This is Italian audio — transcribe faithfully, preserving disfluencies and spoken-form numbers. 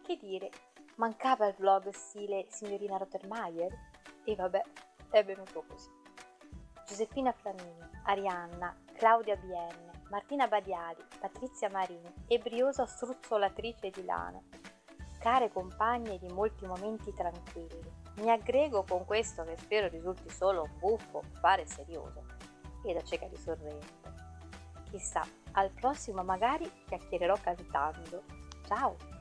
Che dire, mancava il vlog stile signorina Rottermeier? E vabbè, è venuto così. Giuseppina Flamini, Arianna, Claudia B N, Martina Badiali, Patrizia Marini e briosa struzzolatrice di lana. Care compagne di molti momenti tranquilli, mi aggrego con questo che spero risulti solo un buffo fare serioso e da cieca di sorrento. Chissà, al prossimo magari chiacchiererò cantando. Ciao!